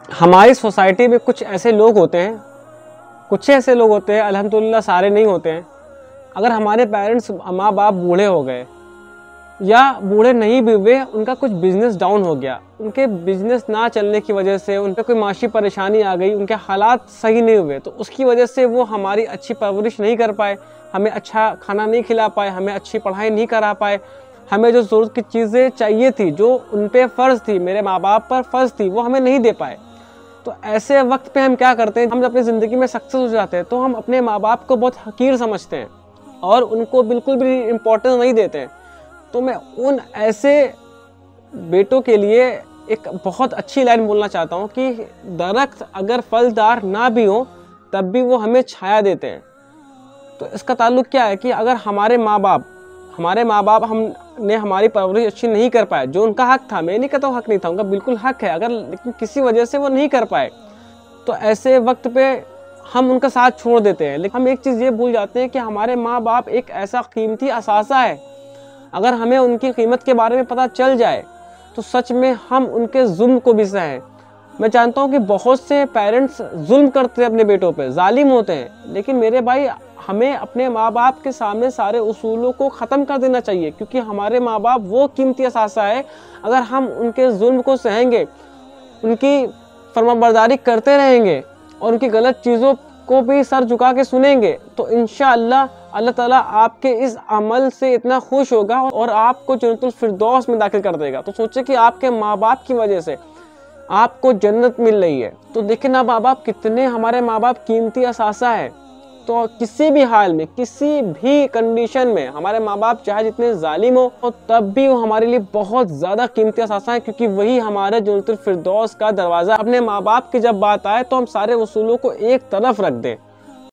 हमारी सोसाइटी में कुछ ऐसे लोग होते हैं, अल्हम्दुलिल्लाह सारे नहीं होते हैं। अगर हमारे पेरेंट्स माँ बाप बूढ़े हो गए या बूढ़े नहीं भी हुए, उनका कुछ बिजनेस डाउन हो गया, उनके बिजनेस ना चलने की वजह से उन पर कोई माशी परेशानी आ गई, उनके हालात सही नहीं हुए, तो उसकी वजह से वो हमारी अच्छी परवरिश नहीं कर पाए, हमें अच्छा खाना नहीं खिला पाए, हमें अच्छी पढ़ाई नहीं करा पाए, हमें जो ज़रूरत की चीज़ें चाहिए थी, जो उन पर फ़र्ज़ थी, मेरे माँ बाप पर फ़र्ज़ थी, वो हमें नहीं दे पाए। तो ऐसे वक्त पे हम क्या करते हैं, हम जब अपनी ज़िंदगी में सक्सेस हो जाते हैं तो हम अपने माँ बाप को बहुत हकीर समझते हैं और उनको बिल्कुल भी इम्पोर्टेंस नहीं देते हैं। तो मैं उन ऐसे बेटों के लिए एक बहुत अच्छी लाइन बोलना चाहता हूँ कि दरख्त अगर फलदार ना भी हो तब भी वो हमें छाया देते हैं। तो इसका ताल्लुक क्या है कि अगर हमारे माँ बाप हमने हमारी परवरिश अच्छी नहीं कर पाए, जो उनका हक था, मैं नहीं कहता हूँ हक नहीं था, उनका बिल्कुल हक है, अगर लेकिन किसी वजह से वो नहीं कर पाए, तो ऐसे वक्त पे हम उनका साथ छोड़ देते हैं। लेकिन हम एक चीज़ ये भूल जाते हैं कि हमारे माँ बाप एक ऐसा कीमती असासा है, अगर हमें उनकी कीमत के बारे में पता चल जाए तो सच में हम उनके जुल्म को भी सहें। मैं जानता हूँ कि बहुत से पेरेंट्स जुल्म करते हैं अपने बेटों पे, जालिम होते हैं, लेकिन मेरे भाई हमें अपने माँ बाप के सामने सारे उसूलों को ख़त्म कर देना चाहिए, क्योंकि हमारे माँ बाप वो कीमती असासा है। अगर हम उनके जुल्म को सहेंगे, उनकी फरमाबरदारी करते रहेंगे और उनकी गलत चीज़ों को भी सर झुका के सुनेंगे, तो इंशाअल्लाह अल्लाह ताला आपके इस अमल से इतना खुश होगा और आपको जन्नतुल फिरदौस में दाखिल कर देगा। तो सोचे कि आपके माँ बाप की वजह से आपको जन्नत मिल रही है। तो देखें ना माँ बाप कितने, हमारे माँ बाप कीमती असासा है। तो किसी भी हाल में, किसी भी कंडीशन में हमारे माँ बाप चाहे जितने जालिम हो, तो तब भी वो हमारे लिए बहुत ज़्यादा कीमती असासा है, क्योंकि वही हमारे जन्नतुल फिरदौस का दरवाज़ा। अपने माँ बाप की जब बात आए तो हम सारे उसूलों को एक तरफ रख दें